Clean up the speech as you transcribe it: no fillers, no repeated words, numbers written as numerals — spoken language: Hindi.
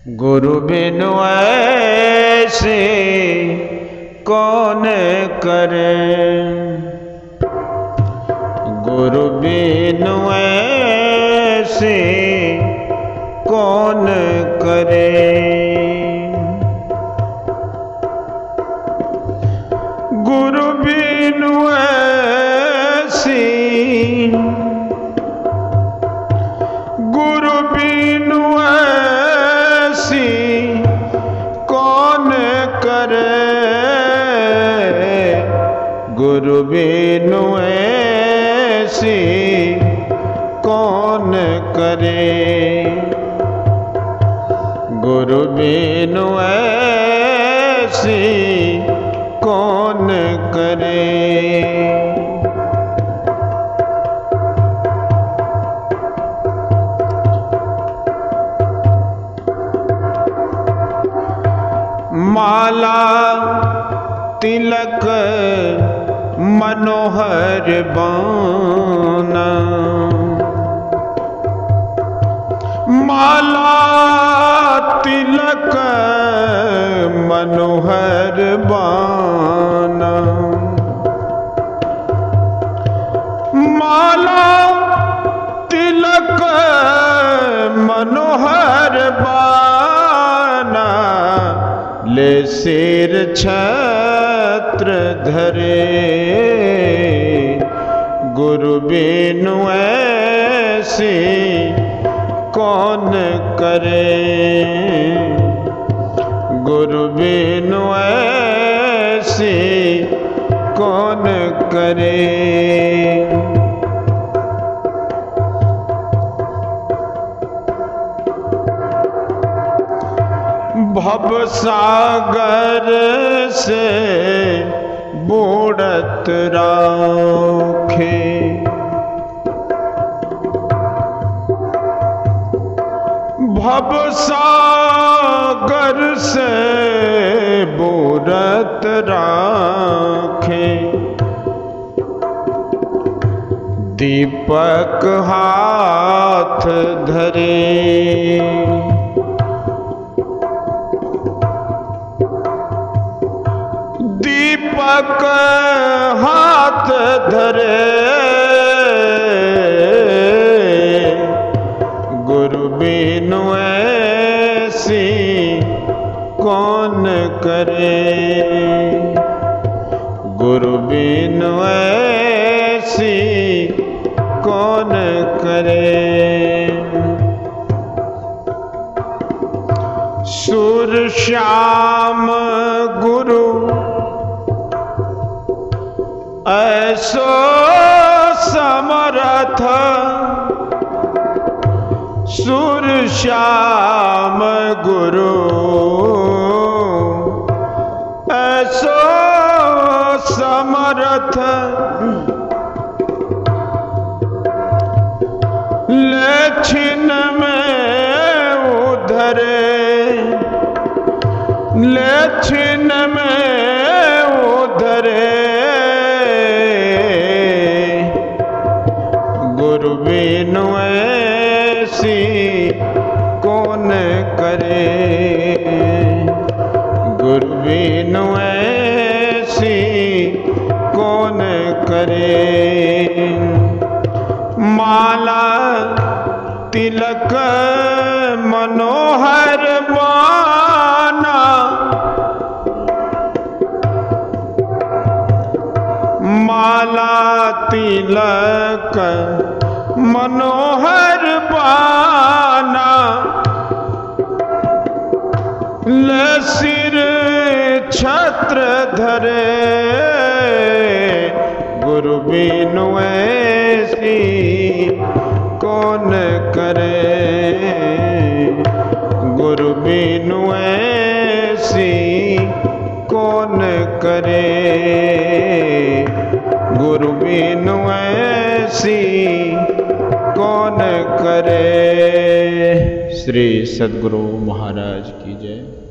गुरु बिनु ऐसे कौन करे, गुरु बिनु ऐसे कौन करे। गुरु बिनु ऐसी, गुरु बिनु ऐसी कौन करे, गुरु बिनु ऐसी कौन करे। गुरु बिनु ऐसी कौन करे। माला तिलक मनोहर बाना, माला तिलक मनोहर बाना, माला तिलक मनोहर बाना, ले सिर छत्र धरे। गुरु बिनु ऐसी कौन करे, गुरु बिनु ऐसी कौन करे। भव सागर से बूढ़त राखे, भव सागर से बूढ़त राखे। दीपक हाथ धरे, दीपक हाथ धरे। गुरु बिनु ऐसी कौन करे, गुरु बिनु ऐसी कौन करे। सुर श्याम गुरु ऐसो समर्थ, सुर श्याम गुरु ऐसो समर्थ। ले छिन में उधरे, ले छिन में उधरे। गुरु बिनु ऐसी कौन करे, गुरु बिनु ऐसी कौन करे। माला तिलक मनोहर बाना, माला तिलक मनोहर बाना, ले सिर छत्र धरे। गुरु बिनु ऐसी कौन करे, गुरु बिनु ऐसी कौन करे। गुरु बिनु ऐसी कौन करे। श्री सद्गुरु महाराज की जय।